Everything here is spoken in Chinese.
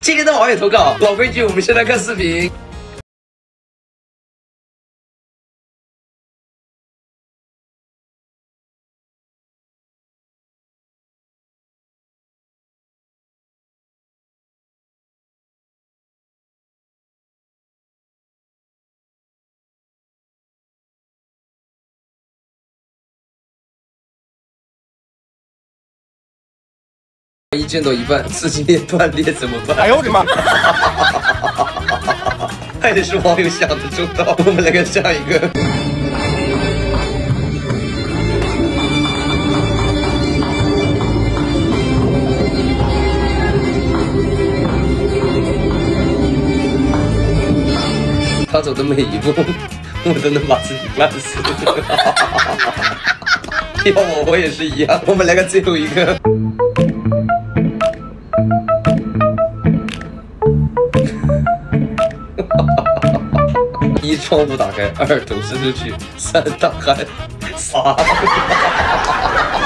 今天的网友投稿，老规矩，我们先来看视频。一剑夺一半，刺激链断裂怎么办？ 哎呦我的妈！ 还得是网友想的周到。我们来看下一个。他走的每一步，我都能把自己绊死。要我也是一样。我们来看最后一个。一窗户打开，二头伸出去，三大喊，仨。